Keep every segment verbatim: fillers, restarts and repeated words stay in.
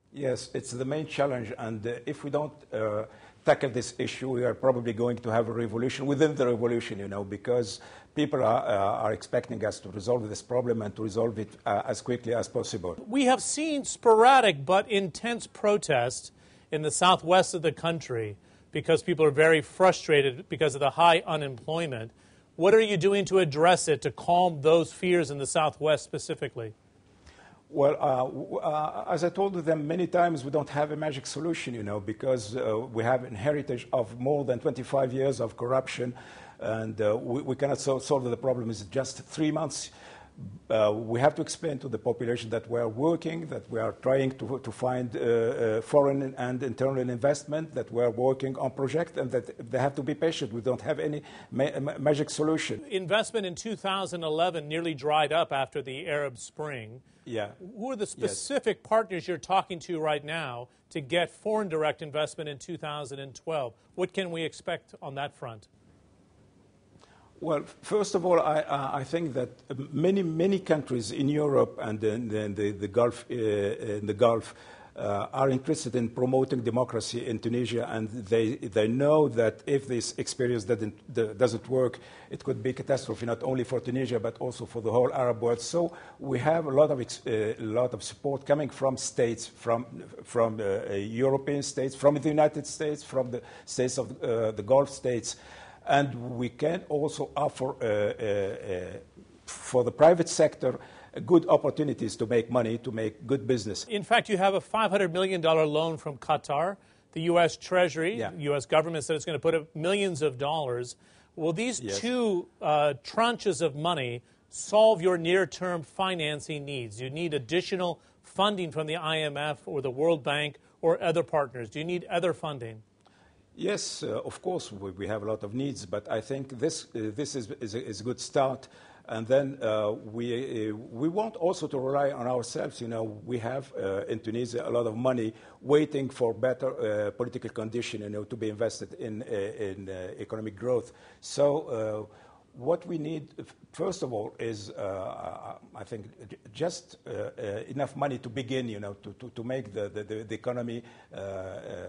Yes, it's the main challenge, and uh, if we don't uh, tackle this issue, we are probably going to have a revolution within the revolution, you know, because people are, uh, are expecting us to resolve this problem and to resolve it uh, as quickly as possible. We have seen sporadic but intense protests in the southwest of the country because people are very frustrated because of the high unemployment. What are you doing to address it, to calm those fears in the southwest specifically? Well, uh, uh, as I told them many times, we don't have a magic solution, you know, because uh, we have an heritage of more than twenty-five years of corruption, and uh, we, we cannot so solve the problem in just three months. Uh, we have to explain to the population that we are working, that we are trying to, to find uh, uh, foreign and internal investment, that we are working on projects, and that they have to be patient. We don't have any ma ma magic solution. Investment in two thousand eleven nearly dried up after the Arab Spring. Yeah. Who are the specific yes. partners you're talking to right now to get foreign direct investment in two thousand twelve? What can we expect on that front? Well, first of all, I, uh, I think that many, many countries in Europe and in, in the, the Gulf, uh, in the Gulf uh, are interested in promoting democracy in Tunisia, and they, they know that if this experience doesn't, doesn't work, it could be a catastrophe not only for Tunisia but also for the whole Arab world. So we have a lot of, uh, a lot of support coming from states, from, from uh, European states, from the United States, from the states of uh, the Gulf states. And we can also offer, uh, uh, uh, for the private sector, uh, good opportunities to make money, to make good business. In fact, you have a five hundred million dollars loan from Qatar. The U S Treasury, yeah. U S government said it's going to put up millions of dollars. Will these yes. two uh, tranches of money solve your near-term financing needs? Do you need additional funding from the I M F or the World Bank or other partners? Do you need other funding? Yes, uh, of course, we, we have a lot of needs, but I think this, uh, this is, is, a, is a good start. And then uh, we, uh, we want also to rely on ourselves. You know, we have uh, in Tunisia a lot of money waiting for better uh, political condition, you know, to be invested in, uh, in uh, economic growth. So uh, what we need, first of all, is, uh, I think, just uh, uh, enough money to begin, you know, to, to, to make the, the, the economy uh, uh,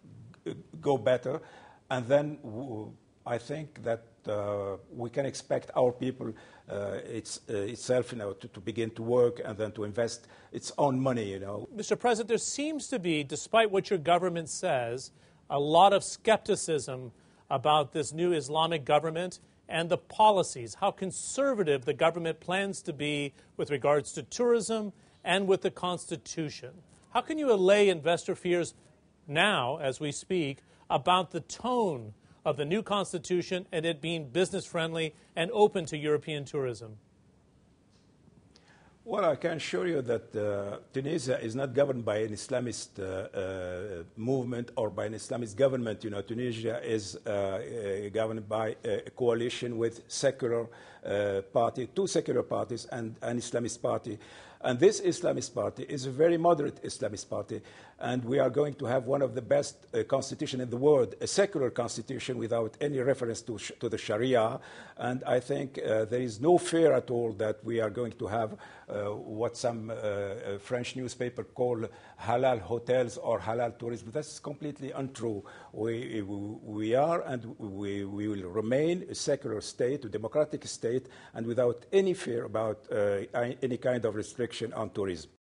go better, and then w I think that uh, we can expect our people uh, it's, uh, itself, you know, to, to begin to work and then to invest its own money, you know. Mister President, there seems to be, despite what your government says, a lot of skepticism about this new Islamic government and the policies, how conservative the government plans to be with regards to tourism and with the Constitution. How can you allay investor fears now, as we speak, about the tone of the new Constitution and it being business-friendly and open to European tourism? Well, I can assure you that uh, Tunisia is not governed by an Islamist uh, uh, movement or by an Islamist government. You know, Tunisia is uh, uh, governed by a coalition with secular uh, party, two secular parties and an Islamist party. And this Islamist party is a very moderate Islamist party, and we are going to have one of the best uh, constitutions in the world, a secular constitution without any reference to, sh to the Sharia. And I think uh, there is no fear at all that we are going to have uh, what some uh, French newspaper call halal hotels or halal tourism. That's completely untrue. We, we are and we, we will remain a secular state, a democratic state, and without any fear about uh, any kind of restriction on tourism.